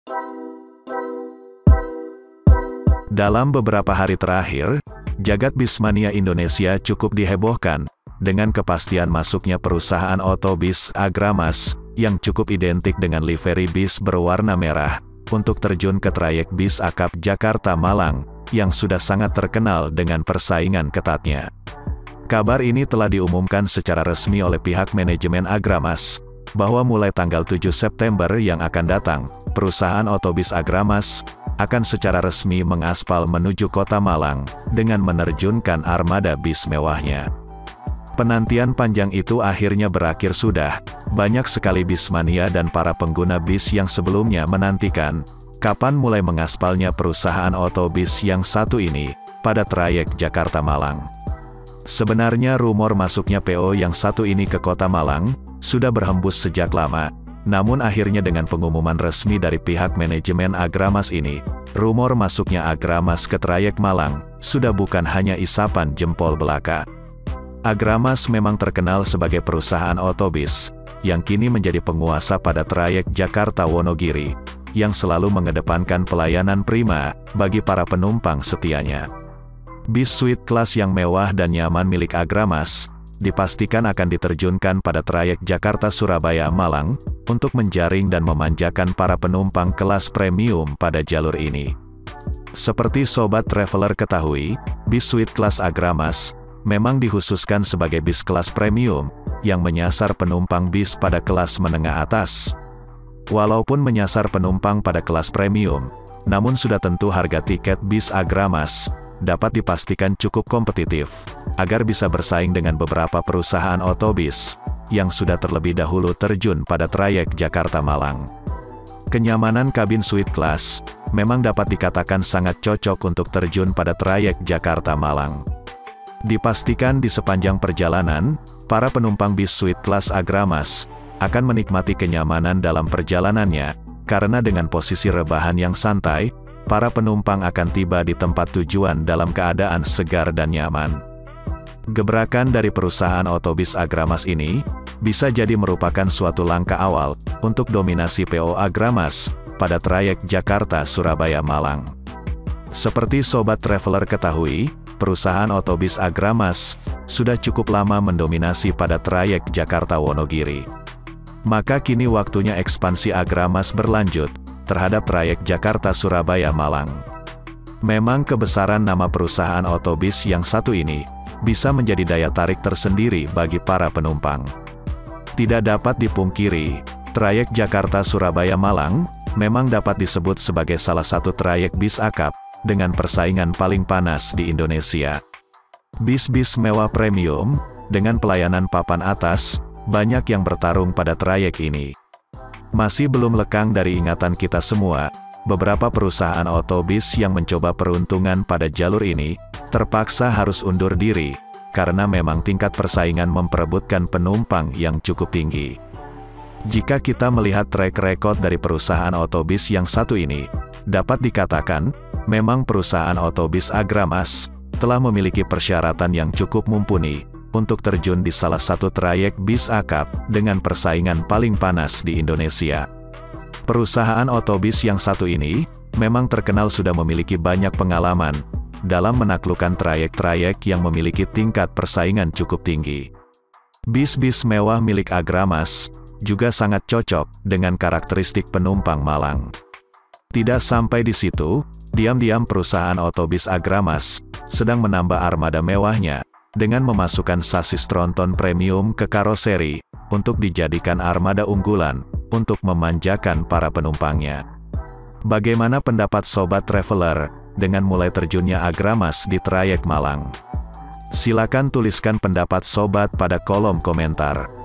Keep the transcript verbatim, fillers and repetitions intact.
Dalam beberapa hari terakhir, jagat Bismania Indonesia cukup dihebohkan, dengan kepastian masuknya perusahaan otobis Agramas, yang cukup identik dengan livery bis berwarna merah, untuk terjun ke trayek bis akap Jakarta-Malang, yang sudah sangat terkenal dengan persaingan ketatnya. Kabar ini telah diumumkan secara resmi oleh pihak manajemen Agramas, bahwa mulai tanggal tujuh September yang akan datang, perusahaan otobis Agramas akan secara resmi mengaspal menuju kota Malang, dengan menerjunkan armada bis mewahnya. Penantian panjang itu akhirnya berakhir sudah, banyak sekali Bismania dan para pengguna bis yang sebelumnya menantikan, kapan mulai mengaspalnya perusahaan otobis yang satu ini, pada trayek Jakarta-Malang. Sebenarnya rumor masuknya P O yang satu ini ke kota Malang, sudah berhembus sejak lama, namun akhirnya dengan pengumuman resmi dari pihak manajemen Agramas ini, rumor masuknya Agramas ke trayek Malang, sudah bukan hanya isapan jempol belaka. Agramas memang terkenal sebagai perusahaan otobis, yang kini menjadi penguasa pada trayek Jakarta-Wonogiri, yang selalu mengedepankan pelayanan prima, bagi para penumpang setianya. Bis suite kelas yang mewah dan nyaman milik Agramas, dipastikan akan diterjunkan pada trayek Jakarta-Surabaya-Malang, untuk menjaring dan memanjakan para penumpang kelas premium pada jalur ini. Seperti Sobat Traveler ketahui, bis suite kelas Agramas, memang dikhususkan sebagai bis kelas premium, yang menyasar penumpang bis pada kelas menengah atas. Walaupun menyasar penumpang pada kelas premium, namun sudah tentu harga tiket bis Agramas dapat dipastikan cukup kompetitif, agar bisa bersaing dengan beberapa perusahaan otobis, yang sudah terlebih dahulu terjun pada trayek Jakarta-Malang. Kenyamanan kabin suite class, memang dapat dikatakan sangat cocok untuk terjun pada trayek Jakarta-Malang. Dipastikan di sepanjang perjalanan, para penumpang bis suite kelas Agramas akan menikmati kenyamanan dalam perjalanannya, karena dengan posisi rebahan yang santai, para penumpang akan tiba di tempat tujuan dalam keadaan segar dan nyaman. Gebrakan dari perusahaan otobis Agramas ini, bisa jadi merupakan suatu langkah awal, untuk dominasi P O Agramas, pada trayek Jakarta-Surabaya-Malang. Seperti Sobat Traveler ketahui, perusahaan otobis Agramas sudah cukup lama mendominasi pada trayek Jakarta-Wonogiri. Maka kini waktunya ekspansi Agramas berlanjut terhadap trayek Jakarta-Surabaya-Malang. Memang kebesaran nama perusahaan otobis yang satu ini bisa menjadi daya tarik tersendiri bagi para penumpang. Tidak dapat dipungkiri, trayek Jakarta-Surabaya-Malang memang dapat disebut sebagai salah satu trayek bis akap dengan persaingan paling panas di Indonesia. Bis-bis mewah premium, dengan pelayanan papan atas, banyak yang bertarung pada trayek ini. Masih belum lekang dari ingatan kita semua, beberapa perusahaan otobis yang mencoba peruntungan pada jalur ini, terpaksa harus undur diri, karena memang tingkat persaingan memperebutkan penumpang yang cukup tinggi. Jika kita melihat track record dari perusahaan otobis yang satu ini, dapat dikatakan, memang perusahaan otobis Agramas telah memiliki persyaratan yang cukup mumpuni untuk terjun di salah satu trayek bis akap dengan persaingan paling panas di Indonesia. Perusahaan otobis yang satu ini memang terkenal sudah memiliki banyak pengalaman dalam menaklukkan trayek-trayek yang memiliki tingkat persaingan cukup tinggi. Bis-bis mewah milik Agramas juga sangat cocok dengan karakteristik penumpang Malang. Tidak sampai di situ, diam-diam perusahaan otobis Agramas sedang menambah armada mewahnya dengan memasukkan sasis tronton premium ke karoseri untuk dijadikan armada unggulan untuk memanjakan para penumpangnya. Bagaimana pendapat Sobat Traveler dengan mulai terjunnya Agramas di trayek Malang? Silakan tuliskan pendapat Sobat pada kolom komentar.